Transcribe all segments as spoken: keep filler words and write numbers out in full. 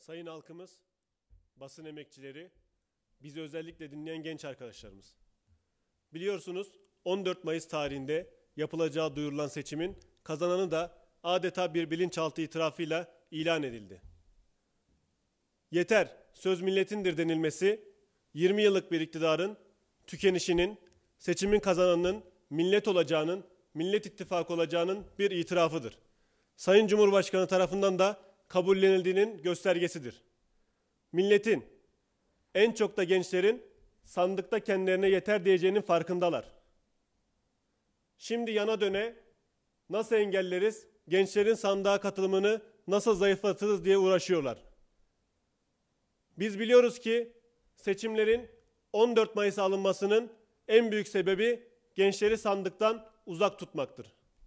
sayın halkımız, basın emekçileri, bizi özellikle dinleyen genç arkadaşlarımız. Biliyorsunuz on dört Mayıs tarihinde yapılacağı duyurulan seçimin kazananı da adeta bir bilinçaltı itirafıyla ilan edildi. Yeter, söz milletindir denilmesi, yirmi yıllık bir iktidarın tükenişinin, seçimin kazananının millet olacağının, Millet İttifakı olacağının bir itirafıdır. Sayın Cumhurbaşkanı tarafından da kabullenildiğinin göstergesidir. Milletin, en çok da gençlerin sandıkta kendilerine yeter diyeceğinin farkındalar. Şimdi yana döne nasıl engelleriz, gençlerin sandığa katılımını nasıl zayıflatırız diye uğraşıyorlar. Biz biliyoruz ki seçimlerin on dört Mayıs'a alınmasının en büyük sebebi gençleri sandıktan uzak tutmaktır.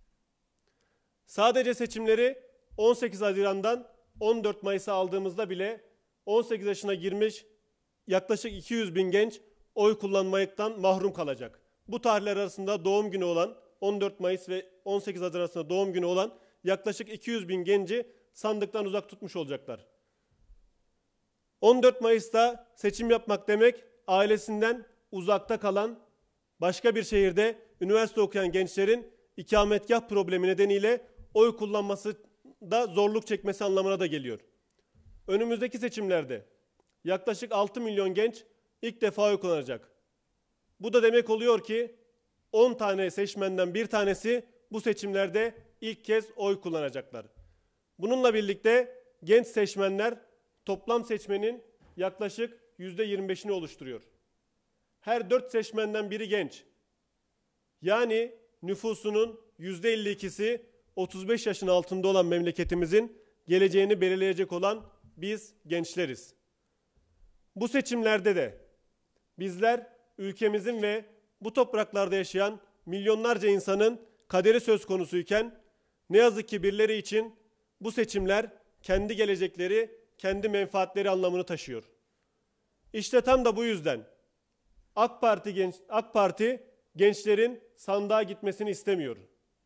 Sadece seçimleri on sekiz Haziran'dan on dört Mayıs'a aldığımızda bile on sekiz yaşına girmiş yaklaşık iki yüz bin genç oy kullanmaktan mahrum kalacak. Bu tarihler arasında doğum günü olan on dört Mayıs ve on sekiz Haziran arasında doğum günü olan yaklaşık iki yüz bin genci sandıktan uzak tutmuş olacaklar. on dört Mayıs'ta seçim yapmak demek ailesinden uzakta kalan, başka bir şehirde üniversite okuyan gençlerin ikametgah problemi nedeniyle oy kullanması da zorluk çekmesi anlamına da geliyor. Önümüzdeki seçimlerde yaklaşık altı milyon genç ilk defa oy kullanacak. Bu da demek oluyor ki on tane seçmenden bir tanesi bu seçimlerde ilk kez oy kullanacaklar. Bununla birlikte genç seçmenler toplam seçmenin yaklaşık yüzde yirmi beşini oluşturuyor. Her dört seçmenden biri genç. Yani nüfusunun yüzde elli ikisi otuz beş yaşın altında olan memleketimizin geleceğini belirleyecek olan biz gençleriz. Bu seçimlerde de bizler ülkemizin ve bu topraklarda yaşayan milyonlarca insanın kaderi söz konusuyken ne yazık ki birileri için bu seçimler kendi gelecekleri, kendi menfaatleri anlamını taşıyor. İşte tam da bu yüzden AK Parti genç AK Parti gençlerin sandığa gitmesini istemiyor.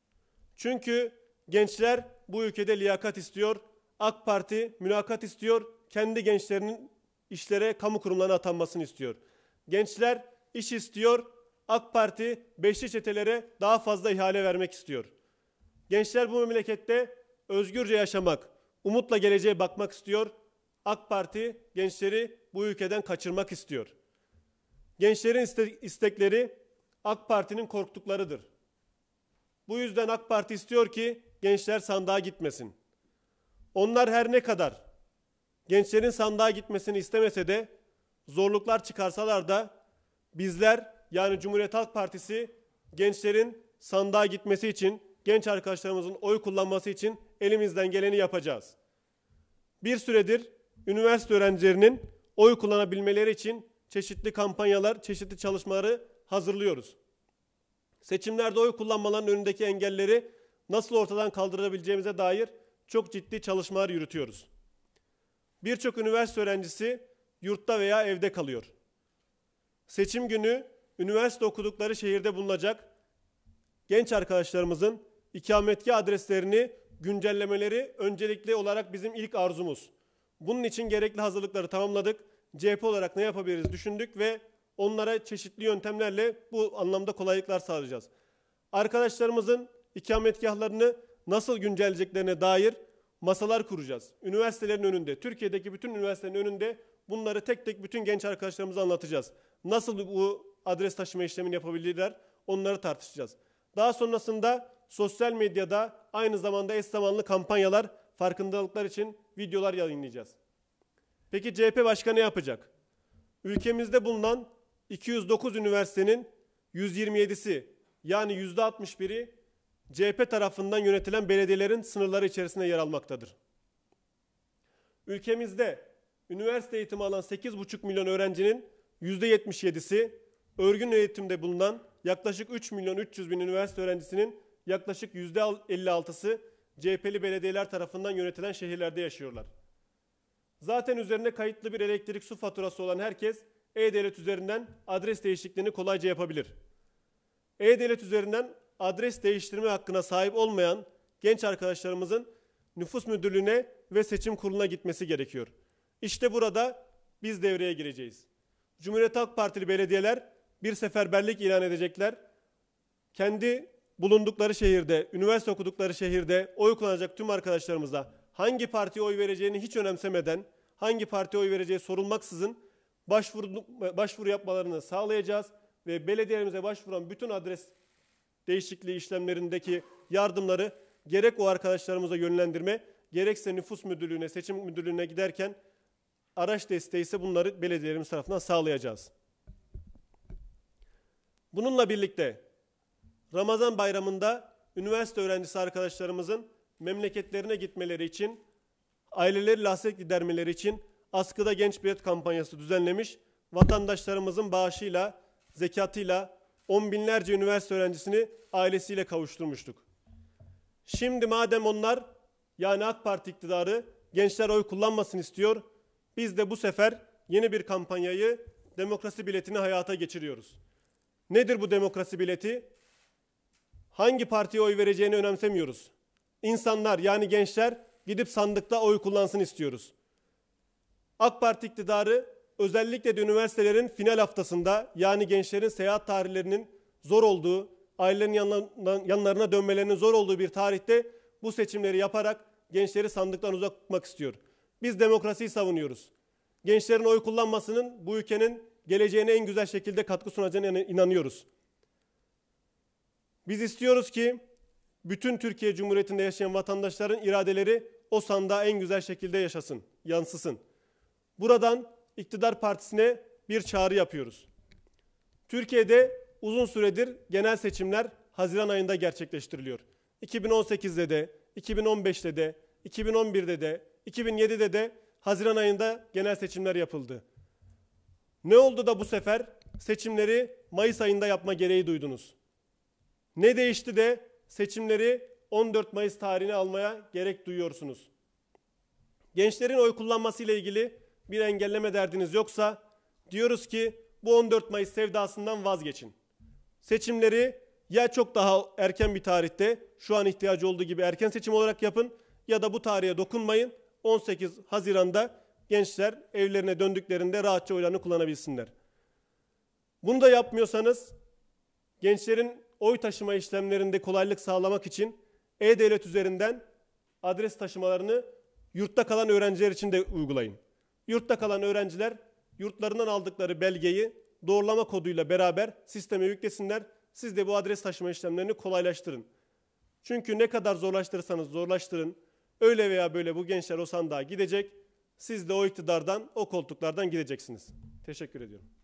Çünkü gençler bu ülkede liyakat istiyor. AK Parti mülakat istiyor. Kendi gençlerinin işlere, kamu kurumlarına atanmasını istiyor. Gençler iş istiyor. AK Parti beşli çetelere daha fazla ihale vermek istiyor. Gençler bu memlekette özgürce yaşamak, umutla geleceğe bakmak istiyor. AK Parti gençleri bu ülkeden kaçırmak istiyor. Gençlerin istekleri AK Parti'nin korktuklarıdır. Bu yüzden AK Parti istiyor ki gençler sandığa gitmesin. Onlar her ne kadar gençlerin sandığa gitmesini istemese de zorluklar çıkarsalar da bizler yani Cumhuriyet Halk Partisi gençlerin sandığa gitmesi için, genç arkadaşlarımızın oy kullanması için elimizden geleni yapacağız. Bir süredir üniversite öğrencilerinin oy kullanabilmeleri için çeşitli kampanyalar, çeşitli çalışmaları hazırlıyoruz. Seçimlerde oy kullanmalarının önündeki engelleri nasıl ortadan kaldırabileceğimize dair çok ciddi çalışmalar yürütüyoruz. Birçok üniversite öğrencisi yurtta veya evde kalıyor. Seçim günü üniversite okudukları şehirde bulunacak genç arkadaşlarımızın ikametgah adreslerini güncellemeleri öncelikli olarak bizim ilk arzumuz. Bunun için gerekli hazırlıkları tamamladık. C H P olarak ne yapabiliriz düşündük ve onlara çeşitli yöntemlerle bu anlamda kolaylıklar sağlayacağız. Arkadaşlarımızın ikametgahlarını nasıl güncelleyeceklerine dair masalar kuracağız. Üniversitelerin önünde, Türkiye'deki bütün üniversitelerin önünde bunları tek tek bütün genç arkadaşlarımıza anlatacağız. Nasıl bu adres taşıma işlemini yapabilirler onları tartışacağız. Daha sonrasında sosyal medyada aynı zamanda eş zamanlı kampanyalar, farkındalıklar için videolar yayınlayacağız. Peki C H P başka ne yapacak? Ülkemizde bulunan iki yüz dokuz üniversitenin yüz yirmi yedisi yani yüzde altmış biri C H P tarafından yönetilen belediyelerin sınırları içerisinde yer almaktadır. Ülkemizde üniversite eğitimi alan sekiz buçuk milyon öğrencinin yüzde yetmiş yedisi, örgün eğitimde bulunan yaklaşık üç milyon üç yüz bin üniversite öğrencisinin yaklaşık yüzde elli altısı C H P'li belediyeler tarafından yönetilen şehirlerde yaşıyorlar. Zaten üzerinde kayıtlı bir elektrik su faturası olan herkes E-Devlet üzerinden adres değişikliğini kolayca yapabilir. E-Devlet üzerinden adres değiştirme hakkına sahip olmayan genç arkadaşlarımızın nüfus müdürlüğüne ve seçim kuruluna gitmesi gerekiyor. İşte burada biz devreye gireceğiz. Cumhuriyet Halk Partili belediyeler bir seferberlik ilan edecekler. Kendi bulundukları şehirde, üniversite okudukları şehirde oy kullanacak tüm arkadaşlarımıza hangi partiye oy vereceğini hiç önemsemeden, hangi partiye oy vereceği sorulmaksızın başvuru, başvuru yapmalarını sağlayacağız ve belediyelerimize başvuran bütün adres değişikliği işlemlerindeki yardımları gerek o arkadaşlarımıza yönlendirme, gerekse nüfus müdürlüğüne, seçim müdürlüğüne giderken araç desteği ise bunları belediyelerimiz tarafından sağlayacağız. Bununla birlikte Ramazan bayramında üniversite öğrencisi arkadaşlarımızın memleketlerine gitmeleri için, aileleriyle hasret gidermeleri için askıda genç bilet kampanyası düzenlemiş, vatandaşlarımızın bağışıyla, zekatıyla on binlerce üniversite öğrencisini ailesiyle kavuşturmuştuk. Şimdi madem onlar, yani AK Parti iktidarı gençler oy kullanmasın istiyor, biz de bu sefer yeni bir kampanyayı, demokrasi biletini hayata geçiriyoruz. Nedir bu demokrasi bileti? Hangi partiye oy vereceğini önemsemiyoruz. İnsanlar, yani gençler gidip sandıkta oy kullansın istiyoruz. AK Parti iktidarı özellikle de üniversitelerin final haftasında, yani gençlerin seyahat tarihlerinin zor olduğu, ailelerin yanlarına, yanlarına dönmelerinin zor olduğu bir tarihte bu seçimleri yaparak gençleri sandıktan uzak tutmak istiyor. Biz demokrasiyi savunuyoruz. Gençlerin oy kullanmasının bu ülkenin geleceğine en güzel şekilde katkı sunacağına inanıyoruz. Biz istiyoruz ki bütün Türkiye Cumhuriyeti'nde yaşayan vatandaşların iradeleri o sandığa en güzel şekilde yaşasın, yansısın. Buradan iktidar partisine bir çağrı yapıyoruz. Türkiye'de uzun süredir genel seçimler Haziran ayında gerçekleştiriliyor. iki bin on sekizde de, iki bin on beşte de, iki bin on birde de, iki bin yedide de Haziran ayında genel seçimler yapıldı. Ne oldu da bu sefer seçimleri Mayıs ayında yapma gereği duydunuz? Ne değişti de seçimleri on dört Mayıs tarihine almaya gerek duyuyorsunuz? Gençlerin oy kullanması ile ilgili bir engelleme derdiniz yoksa diyoruz ki bu on dört Mayıs sevdasından vazgeçin. Seçimleri ya çok daha erken bir tarihte, şu an ihtiyacı olduğu gibi erken seçim olarak yapın ya da bu tarihe dokunmayın. on sekiz Haziran'da gençler evlerine döndüklerinde rahatça oylarını kullanabilsinler. Bunu da yapmıyorsanız gençlerin oy taşıma işlemlerinde kolaylık sağlamak için E-Devlet üzerinden adres taşımalarını yurtta kalan öğrenciler için de uygulayın. Yurtta kalan öğrenciler yurtlarından aldıkları belgeyi doğrulama koduyla beraber sisteme yüklesinler. Siz de bu adres taşıma işlemlerini kolaylaştırın. Çünkü ne kadar zorlaştırırsanız zorlaştırın, öyle veya böyle bu gençler o sandığa gidecek. Siz de o iktidardan, o koltuklardan gideceksiniz. Teşekkür ediyorum.